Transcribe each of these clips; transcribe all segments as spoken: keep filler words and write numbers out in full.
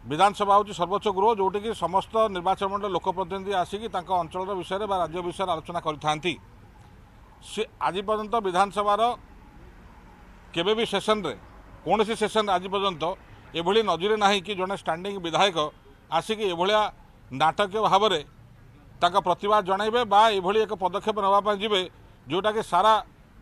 विधानसभा हूँ सर्वोच्च गृह जोटि कि समस्त निर्वाचन मंडल लोकप्रतिनिधि आसिक अंचल विषय राज्य विषय आलोचना करि आज पर्यंत विधानसभा केबे भी सेशन रे कौन सी सेशन आज पर्यंत एभली नजर ना कि जड़े स्टैंडिंग विधायक आसिक एभलिया नाटकीय भाव में ताका प्रतिवाद जनइबे बा एभली एक पदक्षेप नापी जीवे जोटा कि सारा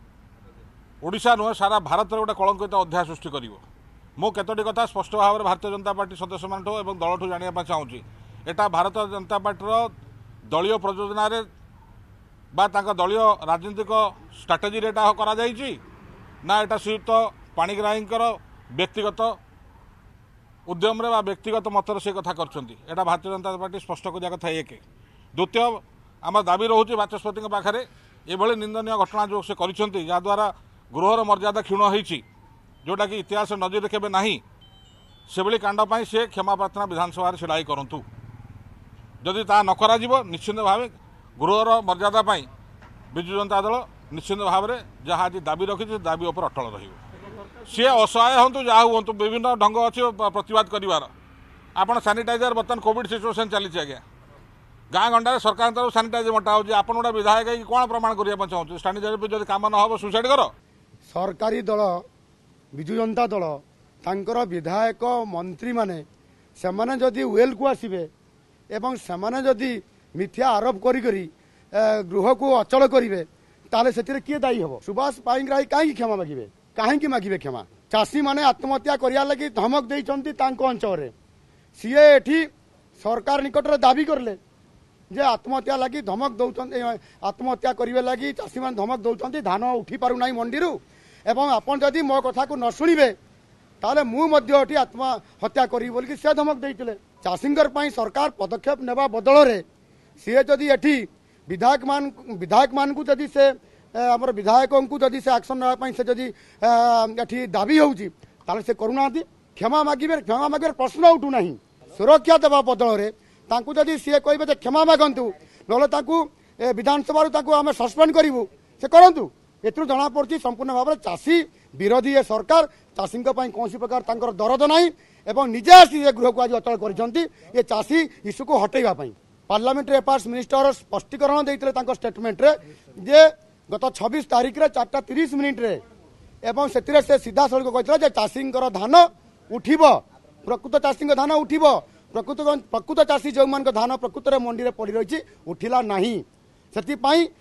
ओडिशा नुहे सारा भारत में गोटे कलंकित अध्याय सृष्टि कर मु केतोटी कथा स्पष्ट भाव में भारतीय जनता पार्टी सदस्य मान और दल जाना चाहूँगी एटा भारतीय जनता पार्टी दलीय प्रयोजन बा तांका दलीय राजनीतिक स्ट्राटेजी एटा करा जायछि ना एटा श्रीयुक्त पाणिग्राही व्यक्तिगत उद्यम रे व्यक्तिगत मतर से कथा करछंती एटा भारतीय जनता पार्टी स्पष्ट करिया कथा एक द्वितीय आम दाबी रोचे बाचस्पति पाखे एभली निंदनीय घटना जो से करिसेंती जहाद्वारा गृहर मर्यादा क्षीण होईछि जोटा कि इतिहास नजर केबे नाही सेभली कांड पाई से क्षमा प्रार्थना विधानसभा छिड़ाई करंतु जदि ता न करा जिवो निश्चित भाव गृहर मर्यादा पाई विजु जनता दल निश्चित भाव में जहाँ आज दाबी रखी दाबी उपर अटल रहिबो सी असहाय हूँ जहाँ हूँ विभिन्न ढंग अच्छी प्रतिवाद करार आपड़ सानिटाइजर बर्तमान कोविड सिचुएसन चली आज्ञा गाँ गंडा सरकार तरफ सानिटाइजर बंटा हो आप गोटे विधायक कौन प्रमाण करने चाहूँ सानिटाइजर जब काम न हो सुसाइड कर सरकारी दल विजु जनता दल तांकर विधायक मंत्री माने सेमाने जदि वेल को आसबे एवं सेमाने जदि मिथ्या आरोप करी करी गृह को अचल करेंगे ताले से किए दायी हम सुभाष पाणिग्राही कहीं क्षमा मागे कहीं मागे क्षमा चाषी मैंने आत्महत्या करिया लगी धमक देइछंती तांको अंचल सीए एठी सरकार निकट में दाबी करले जे आत्महत्या लगी धमक दौरान आत्महत्या करेंगे लगी चाषी मैंने धमक दौरान धान उठी पारना मंडी एवं आपन जदि मो कथा को न शुणिबे ताले मु मध्य एठी आत्महत्या करी बोल कि से धमक देइतिले चाषींकर पई सरकार पदक्षेप नेबा बदल रे सीए जदि एठी विधायक मान विधायक मान को जदि से आमर विधायकों को जदि से एक्शन नापी से जदि एठी दाबी होउची ताले से करूना क्षमा मागिबे क्षमा मागिबे प्रश्न उठू नहीं सुरक्षा देवा बदल रे तांकु जदि सी कहबे जे क्षमा मागंतु नले तांकु विधानसभा तांकु आमे सस्पेंड करिवु से करंतु एथु जना पड़ती संपूर्ण भाव में चाषी विरोधी ये सरकार चाषी कौन प्रकार तांकर दरद नहीं एवं निजे आसी गृह को आज अचल करछंती ये चाषी इश्यू को हटेगा पार्लियामेंट्री अफेयर्स मिनिस्टर स्पष्टीकरण देते स्टेटमेंट रे जे गत छब्बीस तारीख रे चार तीस मिनिट रे एवं से सीधा सड़क कहते चाषी धान उठिब प्रकृत चाषी धान उठिब प्रकृत प्रकृत चाषी जो मान धान प्रकृत मंडी में पड़ी रही उठिला नहीं से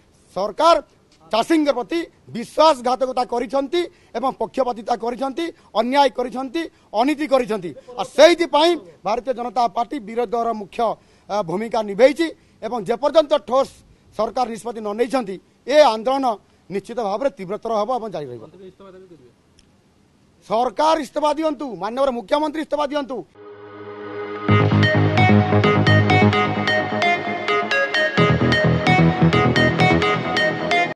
सरकार चाषी प्रति विश्वासघातकता करिसेंती एवं पक्षपातिता करिसेंती अन्याय करिसेंती अनीति करिसेंती आ सेहि पई भारतीय जनता पार्टी विरोधर मुख्य भूमिका निभेइछि एवं जेपर्यंत ठोस सरकार निष्पत्ति न नैछंती ए आंदोलन निश्चित भाव में तीव्रतर हबो एवं जारी रहबो सरकार इस्तीफा दियंतु माननीय मुख्यमंत्री इस्तीफा दियंतु।